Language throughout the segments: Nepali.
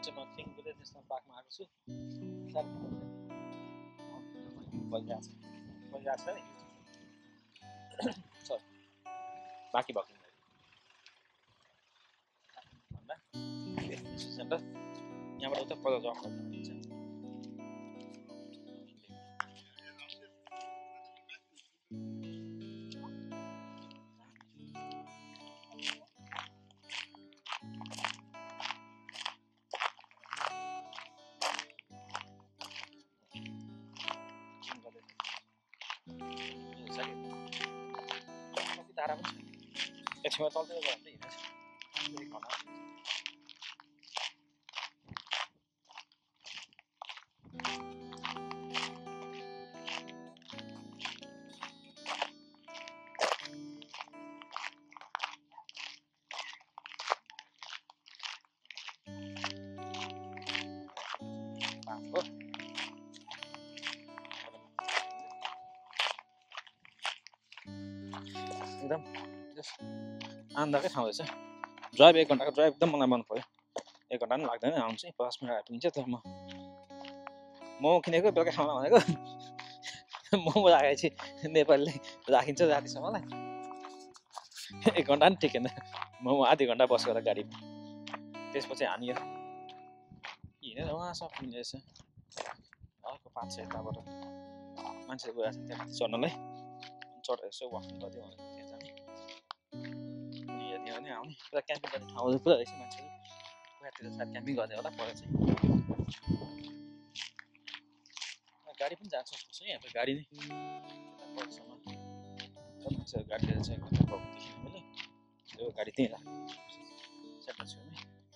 चाहिँ म थिङ्कले नेसनल पार्कमा आएको छु बलिरहेको छ नि सरी बाँकी भएको भन्दा सेन्टर यहाँबाट उता पल्लो जक हुन्छ तारा पनि छ एकछिनमा चल्दै गयो भने हिँड्छ एकदम आनन्दकै ठाउँ रहेछ ड्राइभ 1 घन्टाको ड्राइभ एकदम मलाई मन पर्यो 1 घन्टा पनि लाग्दैन आउनु चाहिँ 5 मिनट आइपुगिन्छ तर मोमो किनेको बेलुका खाउन भनेको मोमो राखेपछि नेपालीले राखिन्छ रातिसम्मलाई 1 घन्टा पनि ठिकेन मोमो आधी घन्टा बसेर गाडी त्यसपछि हानियो हिँडेर वहाँसम्म पुग्ने रहेछ अर्को 5 यताबाट मान्छेहरू गएको छ त्यहाँ माथि चढ्नलाई चढेर यसो वाकिङ गरिदियो भनेर त्यहाँ जाने भने आउने पुरा क्याम्पिङ गर्ने ठाउँहरू पुरा रहेछ मान्छेहरू उहाँतिर सायद क्याम्पिङ गर्ने होला पर चाहिँ गाडी पनि जान्छ जस्तो छ यहाँ त गाडी नै पर्सम्म मान्छेहरू गाडी लिएर चाहिँ गएको देखियो मैले त्यो गाडी त्यहीँ राख्नु सेन्टर छेउमै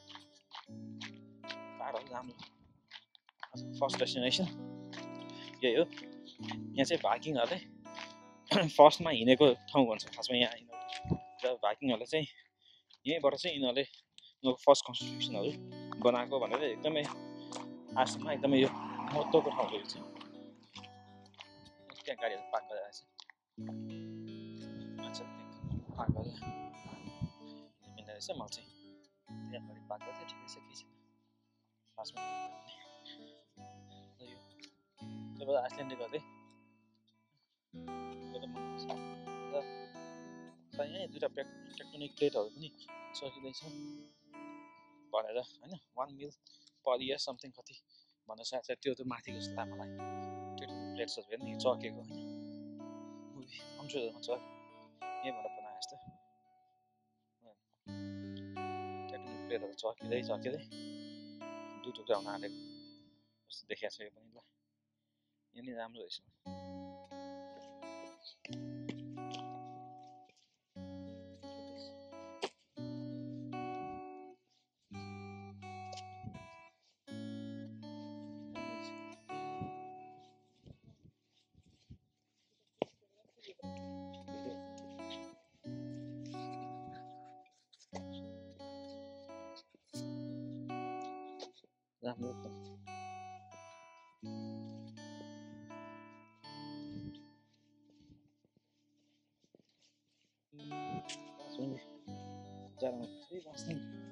पाहाडहरू राम्रो फर्स्ट डेस्टिनेसन यही हो यहाँ चाहिँ भाइकिङहरूले फर्स्टमा हिँडेको ठाउँ भन्छ खासमा यहाँ यिनीहरू भाइकिङहरूले चाहिँ यहीँबाट चाहिँ यिनीहरूले फर्स्ट कन्स्टिट्युसनहरू बनाएको भनेर एकदमै आजसम्म एकदमै यो महत्त्वको ठाउँ रहेछ त्यहाँ गाडीहरू पार्क गरेर आएछ मान्छेहरू पार्क गरेर मिल्ने रहेछ मलाई चाहिँ त्यहाँ गाडी पार्क गरेर ठिकै छ केही छैन खासमा यो त्यहाँबाट आइसल्यान्डले गर्दै यहीँ दुईवटा टेक्टोनिक प्लेटहरू पनि चर्किँदैछ भनेर होइन 1 मिल पर इयर समथिङ कति भनेर सायद त्यो त माथिको जस्तो लाग्यो मलाई टेक्टोनिक प्लेट्सहरू हेर्नु चर्केको होइन मुभी कम्प्युटरमा चर्केको यहीँबाट बनाए जस्तो टेक्टोनिक प्लेटहरू चर्किँदै दुई टुक्रा हुन आँटेको जस्तो देखाएको छ यो पनि ल यो नि राम्रो रहेछ राम्रो जाडोमा फेरि बस्ने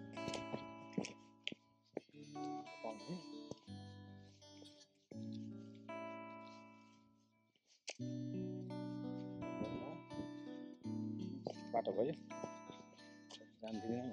बाटो भयो जान दिँदैन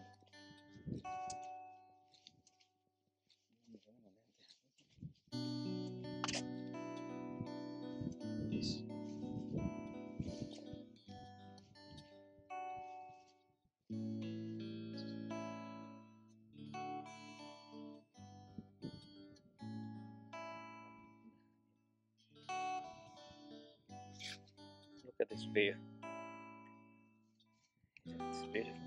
Look at this bear. It's beautiful.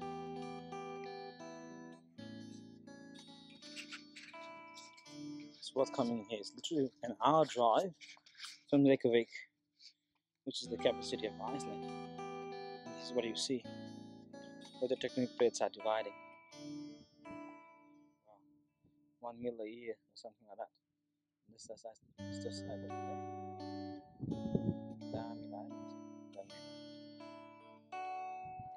It's worth coming here. It's literally an hour drive from Reykjavik, which is the capital city of Iceland. This is what you see, where the tectonic plates are dividing. Wow. 1 mil a year or something like that. This is just like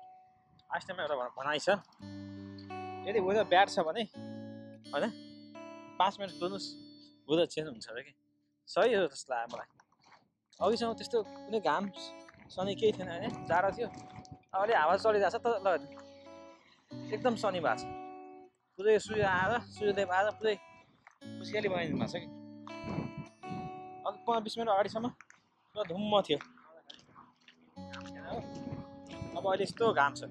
आइसल्यान्डमा एउटा भनाइ छ यदि वेदर ब्याड छ भने हैन 5 मिनट कुर्नुहोस् वेदर चेन्ज हुन्छ अरे कि सही हो जस्तो लाग्यो मलाई अघिसम्म त्यस्तो कुनै घाम सनी केही थिएन होइन जाडो थियो अब अलि हावा चलिरहेको छ तर ल एकदम सनी भएको छ पुरै सूर्य आएर सूर्यदेव आएर पुरै खुसियाली बनाइदिनु भएको छ कि अघि 15-20 मिनट अगाडिसम्म पुरा धुम्म थियो अब अहिले यस्तो घाम छ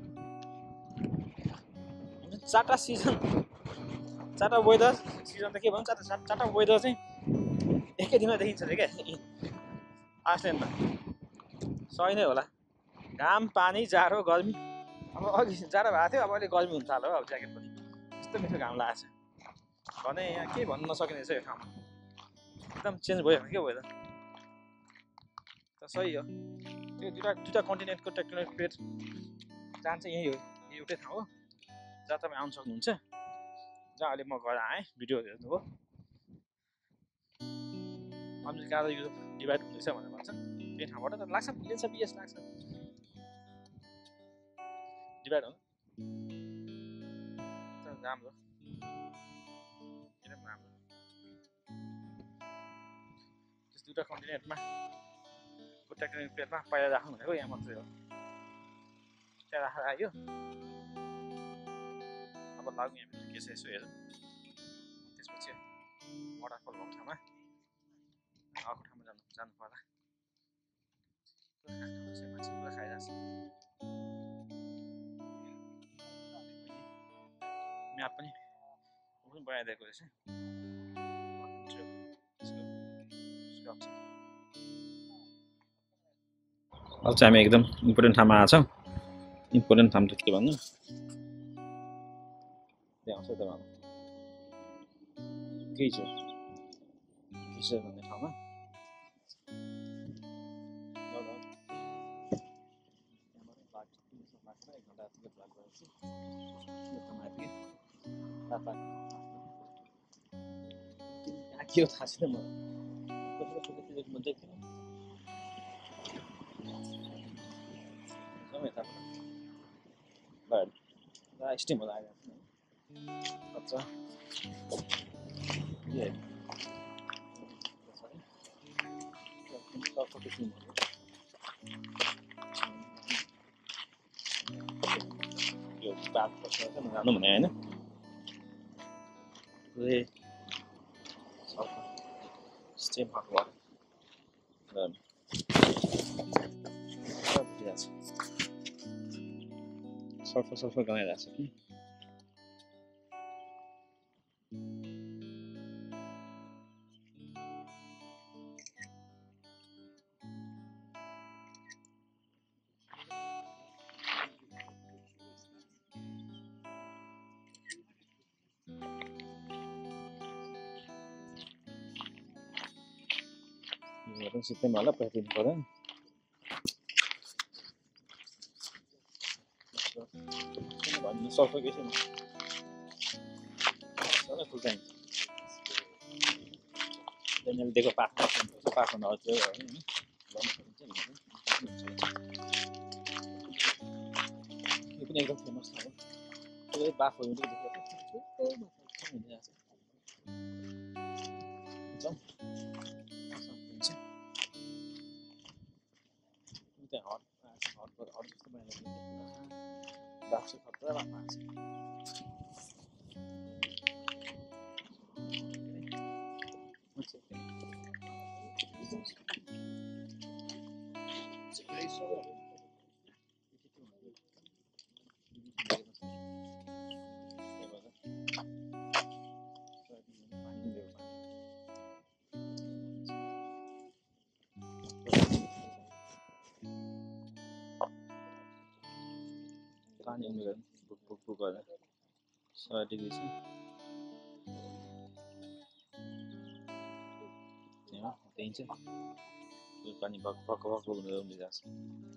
चारवटा सिजन चारवटा वेदर सिजन त के भनौँ चारवटा वेदर चाहिँ एकै दिनमा देखिन्छ अरे क्या आइसल्यान्डमा सही नै होला घाम पानी जाडो गर्मी अब अघि जाडो भएको थियो अब अहिले गर्मी हुन थाल्यो अब ज्याकेट पनि यस्तो मिठो घाम लागेको छ भने यहाँ केही भन्नु नसकिने रहेछ यो ठाउँमा एकदम चेन्ज भयो क्या वेदर त सही हो त्यो दुईवटा कन्टिनेन्टको टेक्टोनिक प्लेट जान्छ यही हो एउटै ठाउँ हो जहाँ तपाईँ आउनु सक्नुहुन्छ जहाँ अहिले म गएर आएँ भिडियोहरू हेर्नुभयो अमेरिका र युरोप डिभाइड हुँदैछ भनेर भन्छ त्यही ठाउँबाट त लाग्छ मिलियन्स अफ इयर्स लाग्छ डिभाइड हुनु राम्रो एकदम राम्रो त्यस्तो दुईवटा कन्टिनेन्टमा टेक्टोनिक प्लेटमा पहिला राख्नु भनेको यहाँ मात्रै हो त्यहाँ राखेर आयो अब लाग्नु यहाँ के छ यसो हेरौँ त्यसपछि वाटरफल भएको ठाउँमा अर्को ठाउँमा जानु पर्ला मान्छे पुरा खाइरहेको छ म्याप पनि बनाइदिएको रहेछ अब चाहिँ हामी एकदम इम्पोर्टेन्ट ठाउँमा आएको छौँ इम्पोर्टेन्ट ठाउँ त के भन्नु त्यहाँ आउँछ तपाईँहरू गिजर भन्ने ठाउँमा के हो थाहा छैन मलाई स्टिम होला अच्छा यो बात जानु भने होइन पुरै स्टिम भएको सल्फर गनाइरहेको छ कि सिस्टम होला पैसा दिनु पर्यो भन्नु सफोकेसन फुल चाहिन्छ मैले दिएको पाखो नर्थ्यो होइन यो पनि एकदम फेमस ठाउँ हो बाफहरू देखेको हट जस्तो बनाइरहेको बाक्सो खतरा भएको पानी उमेर बुक गरेर 100 डिग्री छ त्यही चाहिँ पानी भक उमेर उम्रिरहेको छ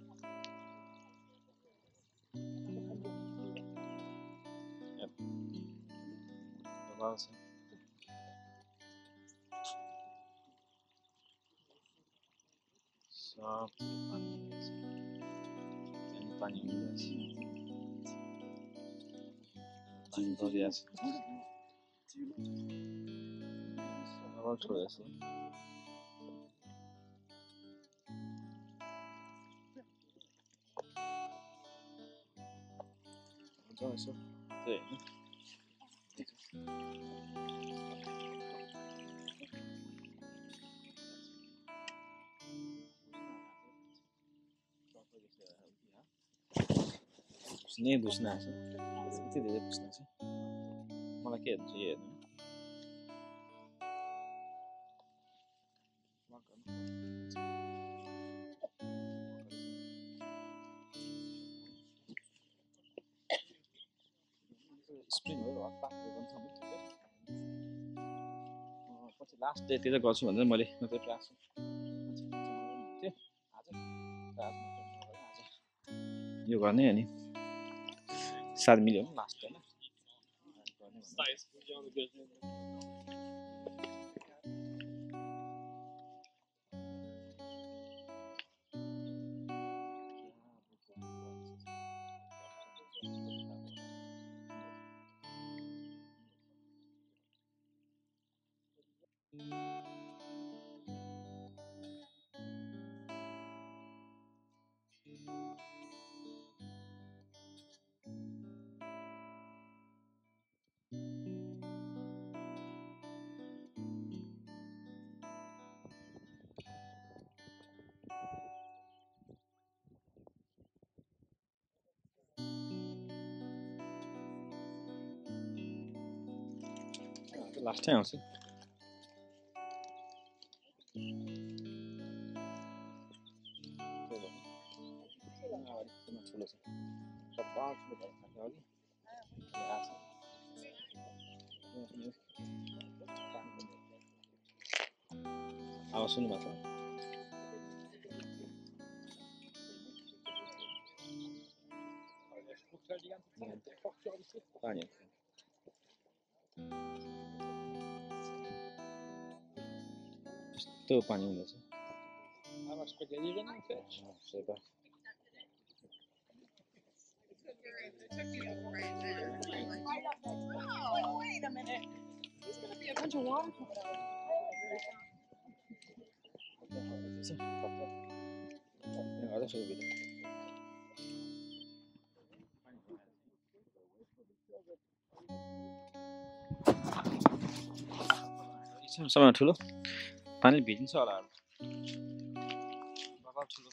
सब पानी उम्रिरहेको छ पानी परिरहेको छ बगाल ठुलो रहेछ हुन्छ यसो त्यही होइन नै बुझ्न आएको छ यति धेरै बुझ्न छ मलाई के हुन्छ यो हेर्नु स्प्रिङहरू हतपातहरू पनि छ पछि लास्ट डेतिर गर्छु भनेर मैले मात्रै क्लास यो गर्ने अनि सायद मिल्यो भने लास्ट होइन लास्टै आउँछ ठुलो छ आवाज सुन्नु भएको छ पानी यस्तो पानी हुँदैछ Oh, wait a minute. There's going to be a bunch of water coming out. सबैभन्दा ठुलो पानी भिजिन्छ होला ठुलो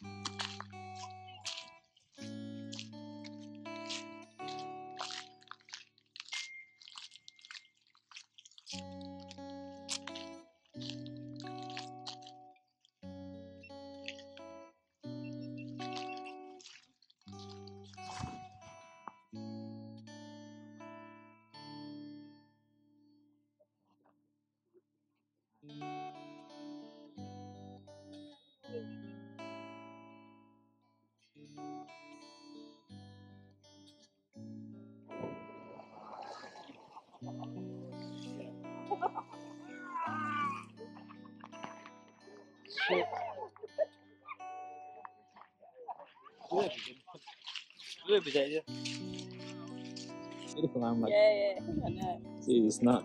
Beautiful. I'm like, Yeah. it's not.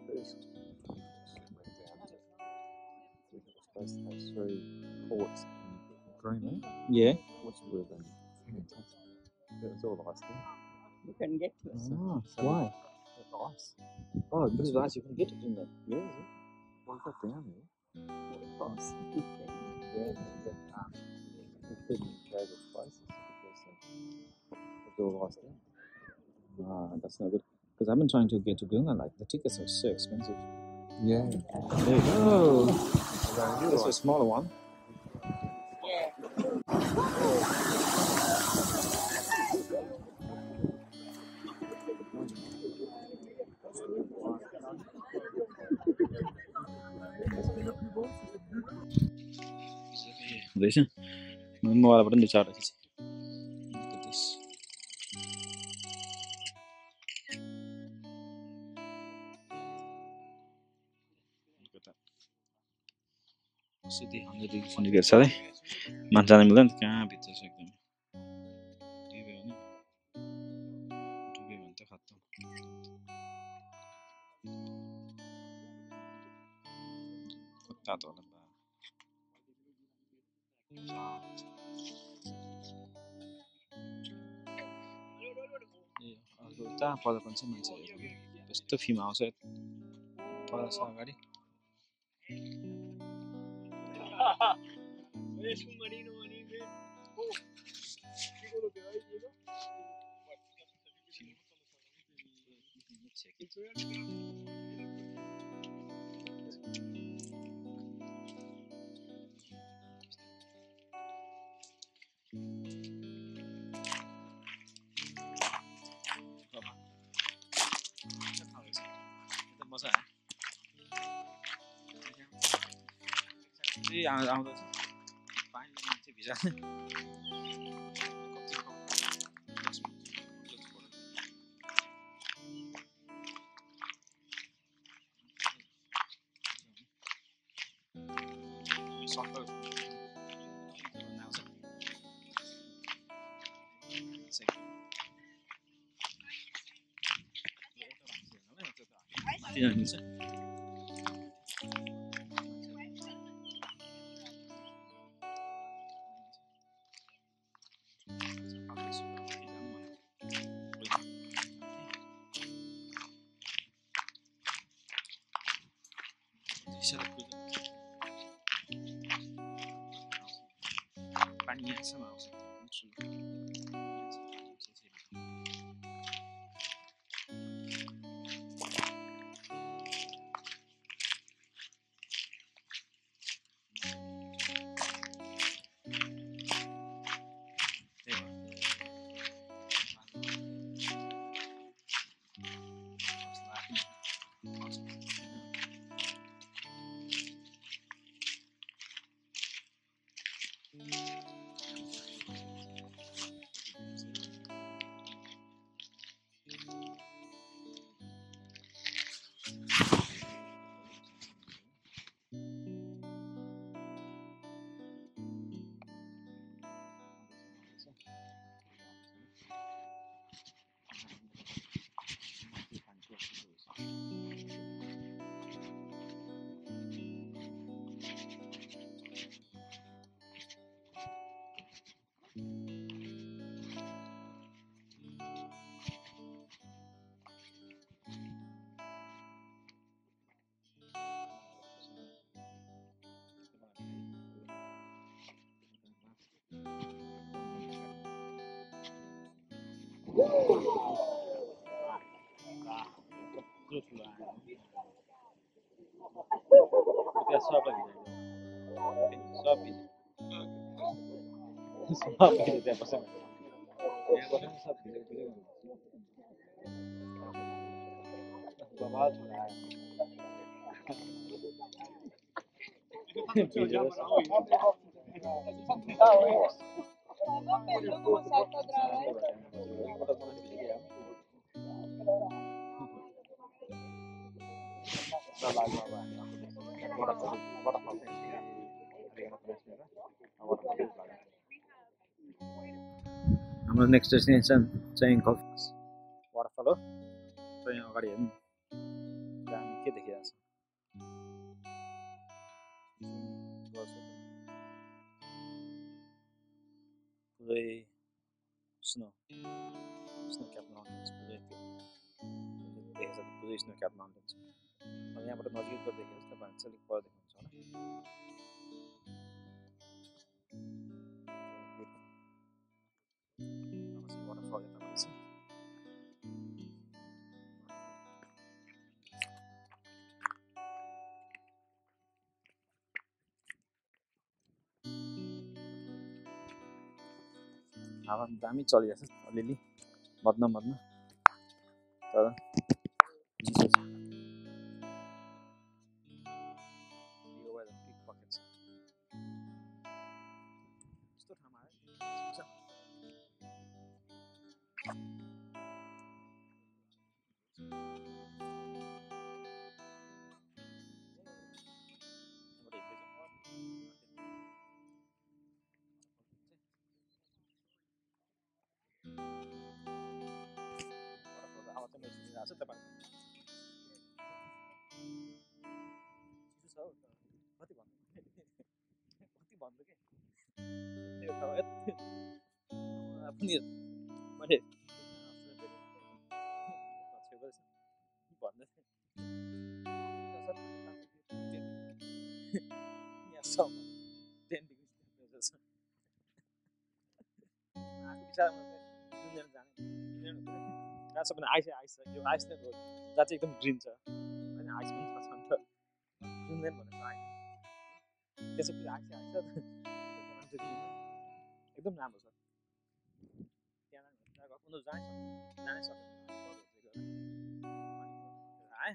Supposed to have 3 ports in Greenland, Yeah. which would have been fantastic. It was all ice there. We couldn't get to it. Oh, So why? It's ice. Oh, because of ice, you can get it in there. Yeah, well, we got down there. Cross. Yeah, but we couldn't go to places because it was all ice there. Ah, that's not good. Because I've been trying to get to Greenland. Like the tickets are so expensive. Yeah. There you go. This This is a smaller one. Yeah. हुँदैछ मोबाइलबाट पनि दुई चारवटा खिचेँ सिधै 100 सेन्टिग्रेड छ है मान्छे जान मिल्दैन कहाँ भित्र छ एकदम डुब्यो भने त खत्तम तातो होला बा ए अर्को कहाँ पदपन छ मान्छेहरू यस्तो फिल्म आउँछ पचास अगाडि मजा आयो आउँदैछ पानी मान्छे भिजा पानी यहाँसम्म आउँछ हाम्रो नेक्स्ट डेस्टिनेसन चाहिँ गल्फ वाटरफल हो र यहाँ अगाडि हेर्नु दामी के देखिरहेको छ पुरै स्नो क्याप माउन्टेन्स पुरै देखेको छ पुरै स्नो क्याप माउन्टेन्स यहाँबाट नजिकबाट देखेको छ तपाईँहरू चाहिँ अलिक पर देख्नुहुन्छ होला वाटरफल यताबाट छ हावा दामी चलिरहेको छ अलिअलि मध्न तर चिसो छ यस्तो ठाउँमा सुनिरहेको छ तपाईँको चिसो छ हौ कति हुन्छ कि त्यो ठाउँ यति पनि मैले भन्दै यहाँसम्म 10 डिग्री टेम्परेचर छ आएको विचारमा चाहिँ जाने जहाँ सबैले आइस यो आइस नै हो जहाँ चाहिँ एकदम ग्रिन छ होइन आइस पनि छ नि त ग्रिनल्यान्ड भनेर चाहिँ आइस त्यसै पनि आइस एकदम राम्रो छ त्यहाँ उनीहरू जानै सक्यो आएँ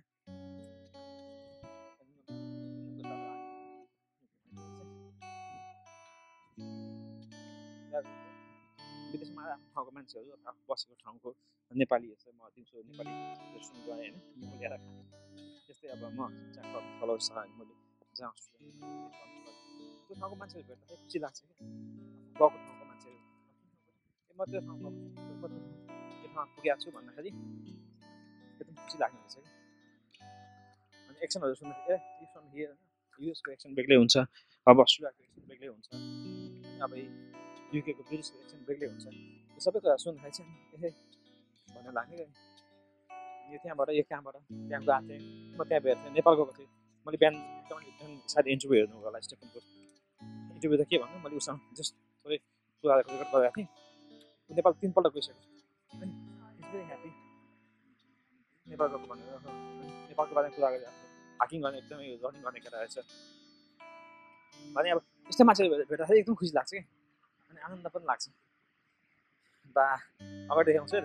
विदेशमा आफ्नो ठाउँको मान्छेहरू बसेको ठाउँको नेपालीहरू चाहिँ म दिउँसो नेपाली रेस्टुरेन्ट गएँ होइन मोमो ल्याएर खाएँ त्यस्तै अब म जहाँ फलोवर छ होइन मैले जहाँ त्यो ठाउँको मान्छेहरू भेट्दाखेरि खुसी लाग्छ क्या गएको ठाउँको मान्छेहरू म त्यो ठाउँमा त्यो ठाउँमा पुगेको छु भन्दाखेरि एकदम खुसी लाग्ने रहेछ क्या अनि एक्सनहरू सुन्दाखेरि फ्रम हियर होइन युएसको एक्सन बेग्लै हुन्छ अब अस्ट्रेलियाको एक्सन बेग्लै हुन्छ अब युकेको ब्रिटिसको एक्सन बेग्लै हुन्छ यो सबै कुरा सुन्दाखेरि चाहिँ भनेर लाग्ने यो त्यहाँबाट यो कहाँबाट त्यहाँ गएको थिएँ म त्यहाँ भेटेको थिएँ नेपाल गएको थिएँ मैले बिहान सायद इन्टरभ्यू हेर्नु होला स्टेफनको इन्टरभ्यू त के भन्नु मैले उसँग जस्ट थोरै कुराको रेकर्ड गरेको थिएँ नेपाल 3 पल्ट गइसक्यो होइन इट्स भेरी ह्याप्पी नेपाल गएको भनेर नेपालको बारेमा कुरा गरिरहेको थिएँ हाइकिङ गर्ने एकदमै रनिङ गर्ने केटा रहेछ भने अब यस्तो मान्छेहरू भेट्दाखेरि एकदम खुसी लाग्छ कि अनि आनन्द पनि लाग्छ बा अगाडि देखाउँछु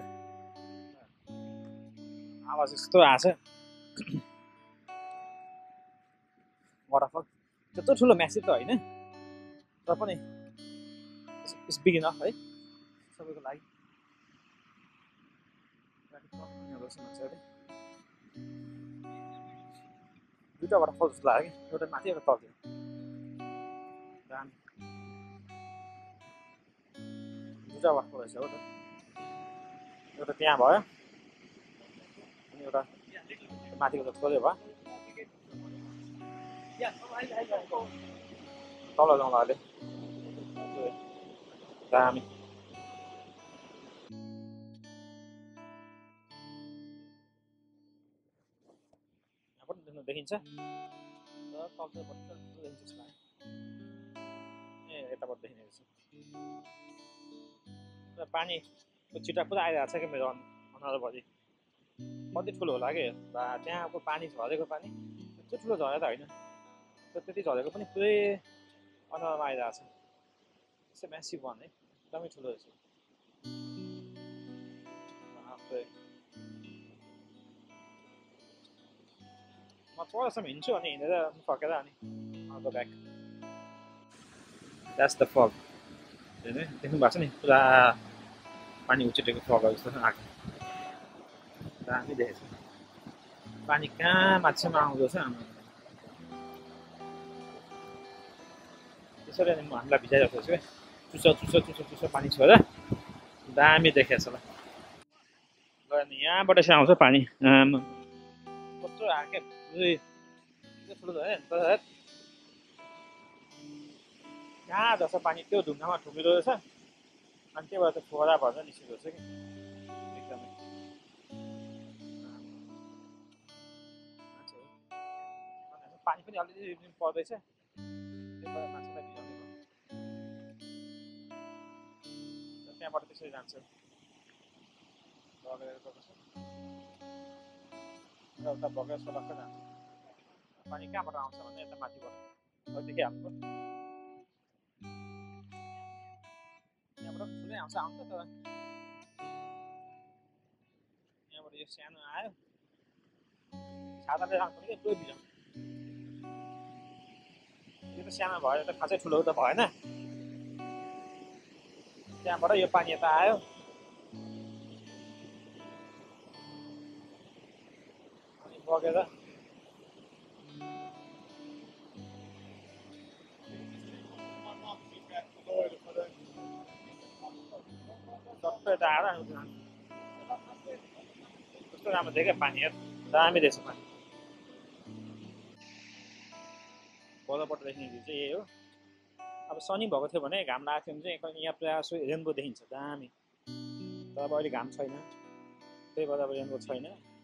आवाज यस्तो आएछ वाटरफल त्यत्रो ठुलो म्यासिभ त होइन तर पनि इट्स बिग इनफ है सबैको लागि दुईवटा वाटरफल जस्तो लाग्यो कि एउटा माथि एउटा तलतिर दुईवटा वाटरफल रहेछ हो त एउटा त्यहाँ भयो अनि एउटा माथिको त थोरै भयो तल जाउँला अहिले दामी यहाँ पनि देखिन्छ ए यताबाट देखिने रहेछ पानीको छिटा पुरा आइरहेको छ क्या मेरो अनुहारभरि कति ठुलो होला कि त्यहाँको पानी झरेको पानी त्यत्रो ठुलो झरे त होइन त्यति झरेको पनि पुरै अनुहारमा आइरहेको छ यसो म्यासिभ वान है एकदमै ठुलो रहेछ म परसम्म हिँड्छु अनि हिँडेर फर्केर अनि go back that's the fog देख्नु भएको छ नि पुरा पानी उछिटेको फगहरू जस्तो आएको दामी देखेको छ पानी कहाँ माथिसम्म आउँदो रहेछ हाम्रो त्यसरी अनि म हामीलाई भिजाइरहेको छु क्या चुच्चो पानी छोएर दामी देखेको छ ल अनि यहाँबाट चाहिँ आउँछ पानी कत्रो आएको क्या ठुलो भयो तर कहाँ जस्तो पानी त्यो ढुङ्गामा ठुकिँदो रहेछ अनि त्योबाट त फोहरा भएर निस्किँदो रहेछ कि एकदमै पानी पनि अलिअलि पर्दैछ त्यही मान्छेलाई भिजाउने भयो त्यहाँबाट त्यसरी जान्छ बगेर गएको छ एउटा बगेर सडक्क जान्छ पानी कहाँबाट आउँछ भने यता माथिबाट अहिलेदेखि हाम्रो यहाँबाट ठुलै आउँछ तर यहाँबाट यो सानो आयो छाताले राख्नु कि पुरै भिजाउँ यो त सानो भयो त खासै ठुलो त भएन त्यहाँबाट यो पानी यता आयो अनि बगेर सबै यता आएर कस्तो राम्रो देख्यो पानी दामी रहेछ पानी बजारबाट देख्ने भ्यू चाहिँ यही हो अब शनि भएको थियो भने घाम लागेको थियो भने चाहिँ यहाँ प्रायः जसो रेनबो देखिन्छ दामी। तर अब अहिले घाम छैन, त्यही भएर अब रेनबो छैन।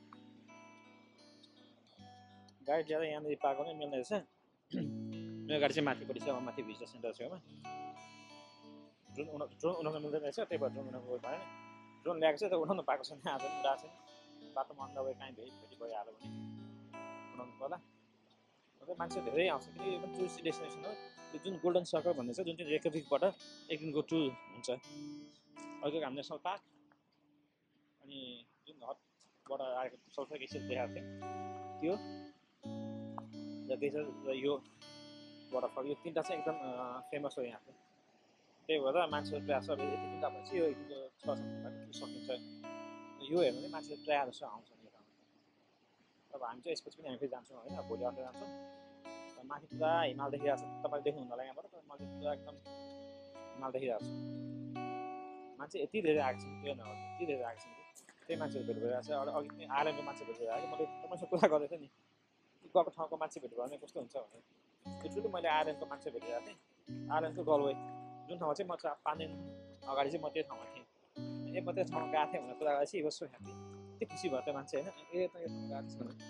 गाडी ज्यादा यहाँनिर पाएको नै मिल्ने रहेछ। मेरो गाडी चाहिँ माथिपट्टि छ, माथि भिजिटर सेन्टर छेउमा। ड्रोन उडाउन मिल्दैन रहेछ, त्यही भएर ड्रोन उडाउनु भएन। ड्रोन ल्याएको छ तर उठाउनु पाएको छैन, आज पनि उडाएको छैन। बाटोमा अन्त अब कहीँ भेटी भइहाल्यो भने उडाउनु पर्ला। मान्छे धेरै आउँछ किनकि यो पनि टुरिस्ट डेस्टिनेसन हो। यो जुन गोल्डन सर्कल भन्ने छ, जुन चाहिँ रेकभिकबाट एक दिनको टुर हुन्छ। अर्को घाम नेसनल पार्क, अनि जुन हटबाट आएको सल्फर ग्लेसियर देखाएको थियो त्यो र ग्लेसियर र यो वाटरफल, यो तिनवटा चाहिँ एकदम फेमस हो यहाँको। त्यही भएर मान्छेहरू प्रायः सब यति दुईवटा भएपछि यो एक दिनको 6 घन्टाको सकिन्छ। यो हेर्नु चाहिँ मान्छेहरू प्रायः जस्तो आउँछ नि। अब हामी चाहिँ यसपछि पनि हामी फेरि जान्छौँ होइन, भोलि आएर जान्छौँ। माथि पुरा हिमाल देखिरहेको छ, तपाईँले देख्नुहुन्न होला यहाँबाट, तर मैले पुरा एकदम हिमाल देखिरहेको छु। मान्छे यति धेरै आएको छ त्यो नभए यति धेरै आएको छ त्यही मान्छेहरू भेट भइरहेको छ। अघि पनि आइल्यान्डको मान्छे भेट भइरहेको मैले तपाईँसँग कुरा गर्दै थिएँ नि, गएको ठाउँको मान्छे भेट भयो भने कस्तो हुन्छ भनेर। एकचोटि मैले आइल्यान्डको मान्छे भेटिरहेको थिएँ, आइल्यान्डको गलवे जुन ठाउँमा चाहिँ म 5 दिन अगाडि चाहिँ म त्यो ठाउँमा थिएँ। म त्यो ठाउँमा गएको थिएँ भनेर कुरा गरेपछि वाज सो ह्याप्पी, यति खुसी भयो त्यो मान्छे होइन, यो ठाउँमा गएको छ भने।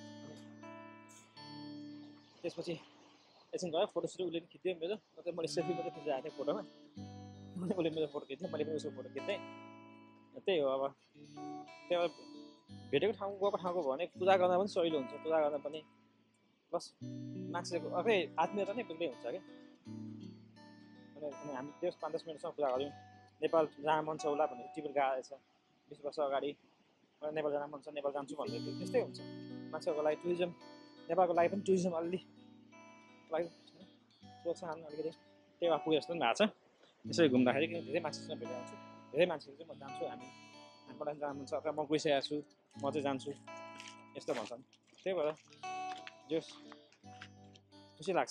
त्यसपछि एकछिन गयो फोटोसुट उसले पनि खिच्यो मेरो, नत्र मैले सेल्फी मात्रै खिचिरहेको थिएँ फोटोमा। उसले मेरो फोटो खिच्थ्यो, मैले पनि उसको फोटो खिच्थेँ। त्यही हो अब त्यही भएर भेटेको ठाउँ गएको ठाउँको भयो भने पूजा गर्न पनि सजिलो हुन्छ, पूजा गर्न पनि प्लस मान्छेको अर्कै आत्मीयता नै बेग्लै हुन्छ क्या। अनि हामी 5-10 मिनटसम्म कुरा गऱ्यौँ। नेपाल जान मन छ होला भनेर टिकट गएको रहेछ 20 वर्ष अगाडि। नेपाल जान मन छ, नेपाल जान्छु भनेर त्यस्तै हुन्छ मान्छेहरूको लागि। टुरिज्म नेपालको लागि पनि टुरिज्म अलि प्रोत्साहन अलिकति त्यही भएर पुगे जस्तो पनि भएको छ। यसरी घुम्दाखेरि किन धेरै मान्छेसँग भेटेर आउँछु, धेरै मान्छेहरू चाहिँ म जान्छु, हामीलाई जानु मन छ अथवा म गइसकेको छु, म चाहिँ जान्छु यस्तो भन्छन्। त्यही भएर जो खुसी लाग्छ।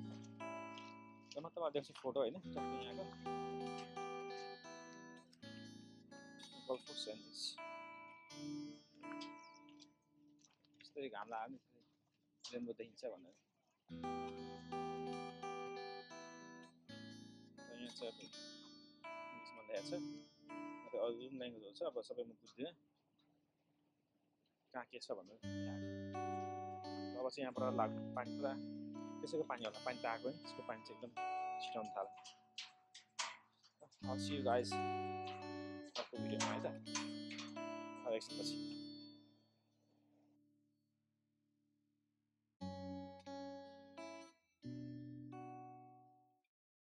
म तपाईँलाई देख्छु फोटो होइन यहाँको गल्फ अफ सेन्ट। यस्तै घाम लाग्यो नि रेनबो देखिन्छ भनेर। यहाँ चाहिँ अब इङ्ग्लिसमा लेखेको छ, अरू जुन ल्याङ्ग्वेजहरू छ अब सबै म बुझ्दिनँ कहाँ के छ भनेर। अब चाहिँ यहाँबाट लाग्नु पानी पुरा त्यसैको पानी होला, पानी त आएको नि, त्यसको पानी चाहिँ एकदम छिटाउनु थाल्यो। I'll see you guys अर्को भिडियोमा है त, एकछिनपछि।